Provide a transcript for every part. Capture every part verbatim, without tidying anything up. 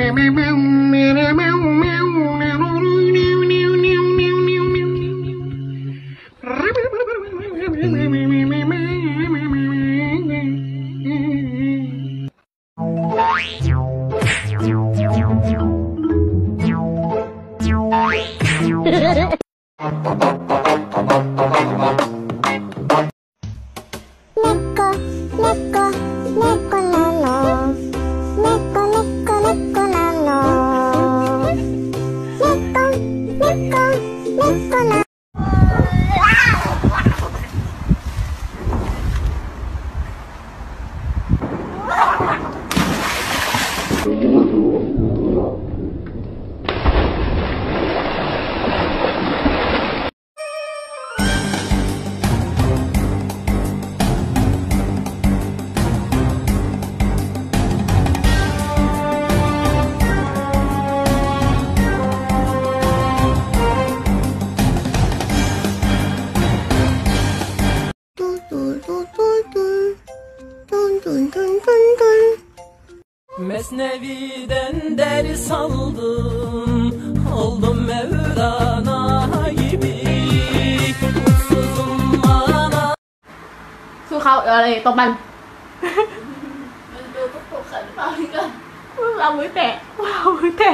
Mesnevi'den ders aldım, oldum Mevlana gibi. Mutsuzum bana. สู้เขาอะไรตบมันมันดูตุ๊กตุ๊กขันเปล่าพี่กันเอามือแตะเอามือแตะ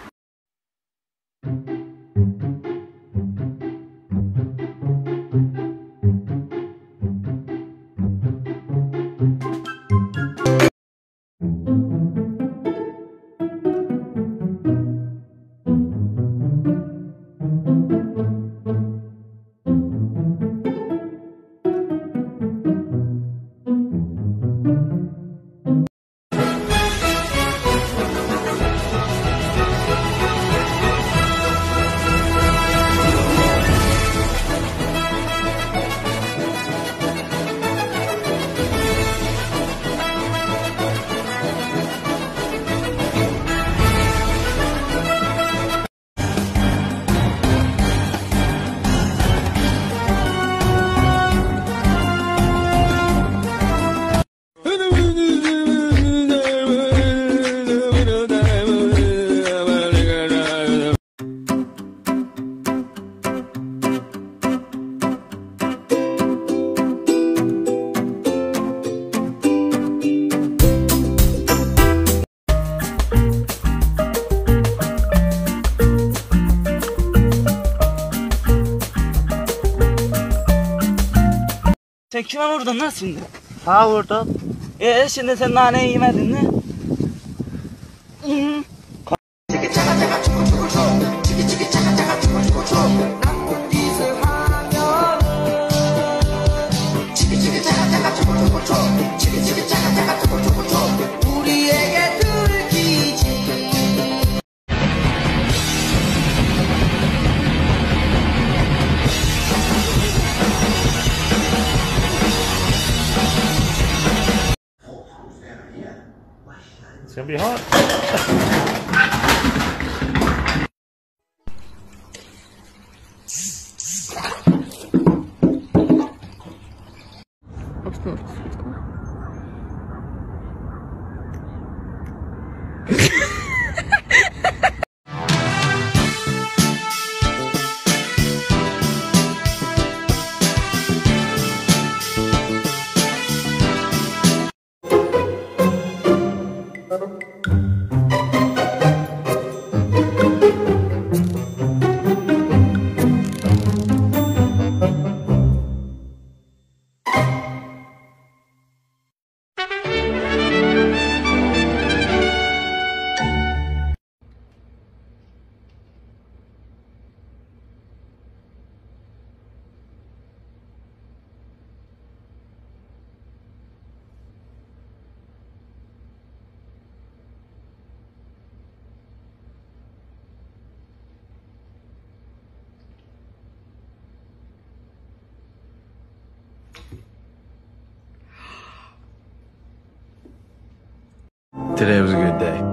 Sen kime vurdun lan şimdi? Ha vurdum. Ee şimdi sen naneyi yemedin mi? Hı. It's gonna be hot. Today was a good day.